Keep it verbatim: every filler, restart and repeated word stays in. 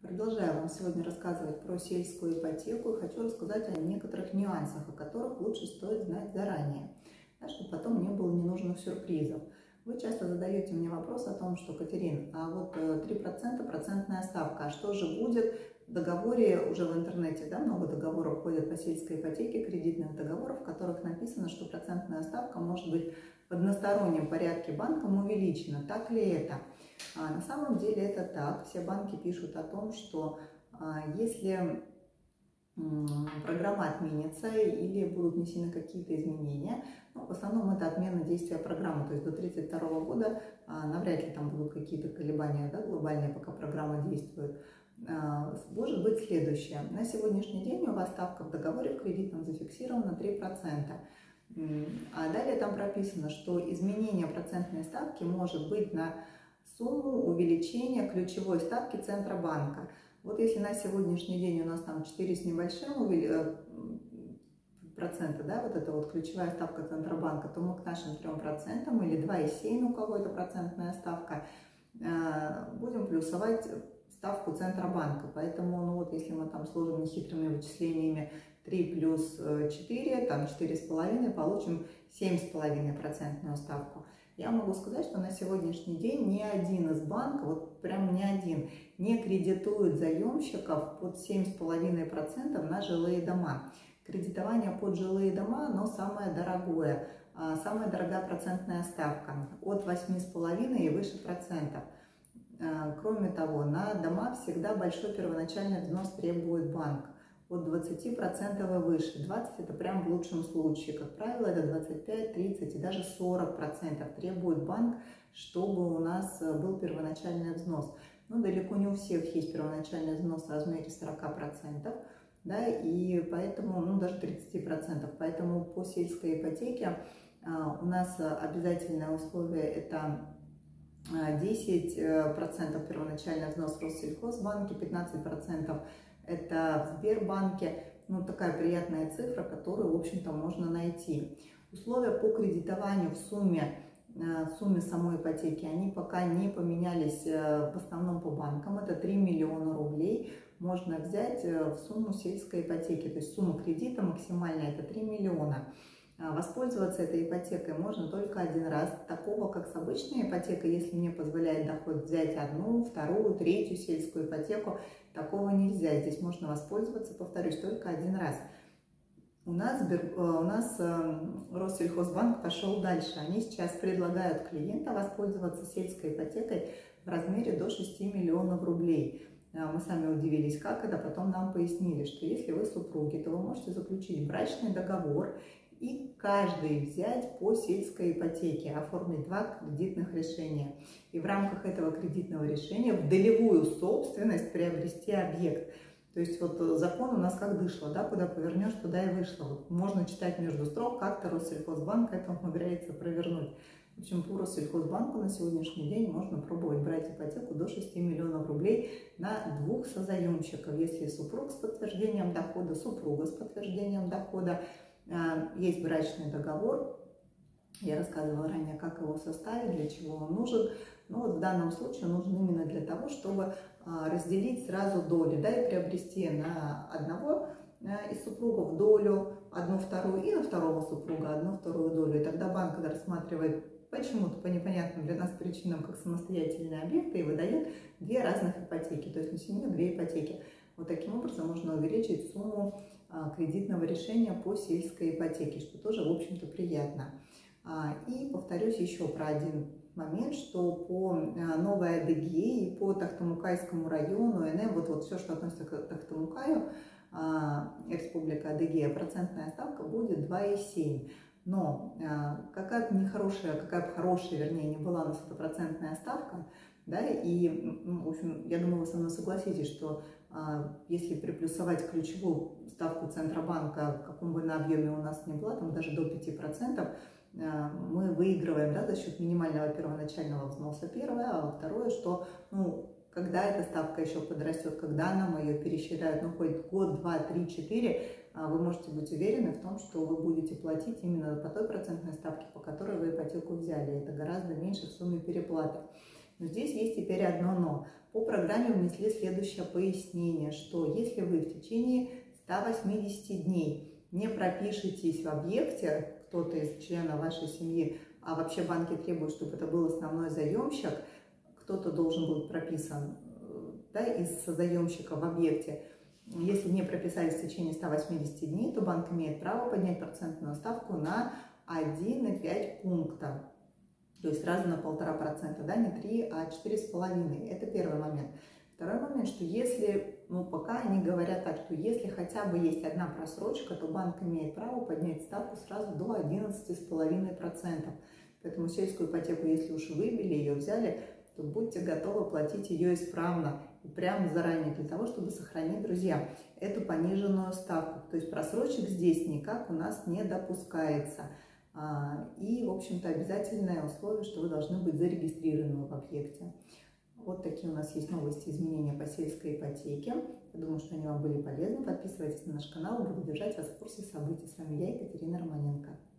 Продолжаю вам сегодня рассказывать про сельскую ипотеку и хочу рассказать о некоторых нюансах, о которых лучше стоит знать заранее, да, чтобы потом не было ненужных сюрпризов. Вы часто задаете мне вопрос о том, что, Катерин, а вот три процента процентная ставка, а что же будет в договоре, уже в интернете, да, много договоров ходят по сельской ипотеке, кредитных договоров, в которых написано, что процентная ставка может быть в одностороннем порядке банком увеличена. Так ли это? А на самом деле это так. Все банки пишут о том, что а, если м, программа отменится или будут внесены какие-то изменения, ну, в основном это отмена действия программы, то есть до две тысячи тридцать второго года а, навряд ли там будут какие-то колебания, да, глобальные, пока программа действует. А, может быть следующее. На сегодняшний день у вас ставка в договоре в кредитном зафиксирована три процента. А далее там прописано, что изменение процентной ставки может быть на сумму увеличения ключевой ставки Центробанка. Вот если на сегодняшний день у нас там четыре с небольшим процента, да, вот это вот ключевая ставка Центробанка, то мы к нашим трем процентам или два и семь у кого это процентная ставка будем плюсовать ставку Центробанка. Поэтому, ну вот если мы там сложим нехитрыми вычислениями три плюс четыре, там четыре с половиной, получим семь с половиной процентную ставку. Я могу сказать, что на сегодняшний день ни один из банков, вот прям ни один, не кредитует заемщиков под семь с половиной процентов на жилые дома. Кредитование под жилые дома, оно самое дорогое, самая дорогая процентная ставка, от восьми с половиной и выше процентов. Кроме того, на дома всегда большой первоначальный взнос требует банк. От двадцати процентов и выше. двадцать это прям в лучшем случае. Как правило, это двадцать пять, тридцать и даже сорок процентов требует банк, чтобы у нас был первоначальный взнос. Но далеко не у всех есть первоначальный взнос в размере сорока процентов, да, и поэтому, ну, даже тридцати процентов. Поэтому по сельской ипотеке а, у нас обязательное условие это десять процентов первоначальный взнос в Россельхозбанке, пятнадцать процентов это в Сбербанке. Ну, такая приятная цифра, которую, в общем-то, можно найти. Условия по кредитованию в сумме, в сумме самой ипотеки, они пока не поменялись в основном по банкам. Это три миллиона рублей можно взять в сумму сельской ипотеки. То есть сумма кредита максимальная это три миллиона. Воспользоваться этой ипотекой можно только один раз. Такого, как с обычной ипотекой, если мне позволяет доход взять одну, вторую, третью сельскую ипотеку, такого нельзя. Здесь можно воспользоваться, повторюсь, только один раз. У нас, у нас Россельхозбанк пошел дальше. Они сейчас предлагают клиентам воспользоваться сельской ипотекой в размере до шести миллионов рублей. Мы сами удивились, как это, потом нам пояснили, что если вы супруги, то вы можете заключить брачный договор и каждый взять по сельской ипотеке, оформить два кредитных решения. И в рамках этого кредитного решения в долевую собственность приобрести объект. То есть вот закон у нас как дышло, да, куда повернешь, туда и вышло. Вот можно читать между строк, как-то Россельхозбанк это умудряется провернуть. В общем, по Россельхозбанку на сегодняшний день можно пробовать брать ипотеку до шести миллионов рублей на двух созаемщиков. Если супруг с подтверждением дохода, супруга с подтверждением дохода, есть брачный договор. Я рассказывала ранее, как его составить, для чего он нужен. Но вот в данном случае он нужен именно для того, чтобы разделить сразу доли, да, и приобрести на одного из супругов долю, одну вторую, и на второго супруга одну вторую долю. И тогда банк это рассматривает почему-то по непонятным для нас причинам как самостоятельные объекты и выдает две разных ипотеки, то есть на семью две ипотеки. Вот таким образом можно увеличить сумму кредитного решения по сельской ипотеке, что тоже, в общем-то, приятно. И повторюсь еще про один момент, что по Новой Адыгее и по Тахтамукайскому району, вот, вот все, что относится к Тахтамукаю, Республика Адыгея, процентная ставка будет два и семь. Но какая бы нехорошая, какая бы хорошая, вернее, не была у нас эта процентная ставка, да, и, в общем, я думаю, вы со мной согласитесь, что а, если приплюсовать ключевую ставку Центробанка, в каком бы на объеме у нас ни была, там даже до пяти процентов, а, мы выигрываем, да, за счет минимального первоначального взноса, первое, а второе, что, ну, когда эта ставка еще подрастет, когда нам ее пересчитают, ну, хоть год, два, три, четыре, вы можете быть уверены в том, что вы будете платить именно по той процентной ставке, по которой вы ипотеку взяли. Это гораздо меньше в сумме переплаты. Но здесь есть теперь одно но. По программе внесли следующее пояснение, что если вы в течение ста восьмидесяти дней не пропишетесь в объекте, кто-то из членов вашей семьи, а вообще банки требуют, чтобы это был основной заемщик, кто-то должен быть прописан, да, из заемщика в объекте. Если не прописались в течение ста восьмидесяти дней, то банк имеет право поднять процентную ставку на один и пять пункта. То есть сразу на полтора процента, да, не три, а четыре с половиной. Это первый момент. Второй момент, что если, ну, пока они говорят так, что если хотя бы есть одна просрочка, то банк имеет право поднять ставку сразу до одиннадцати с половиной процентов. Поэтому сельскую ипотеку, если уж выбили, ее взяли, то будьте готовы платить ее исправно и прямо заранее для того, чтобы сохранить, друзья, эту пониженную ставку. То есть просрочек здесь никак у нас не допускается. И, в общем-то, обязательное условие, что вы должны быть зарегистрированы в объекте. Вот такие у нас есть новости, изменения по сельской ипотеке. Я думаю, что они вам были полезны. Подписывайтесь на наш канал, буду держать вас в курсе событий. С вами я, Екатерина Романенко.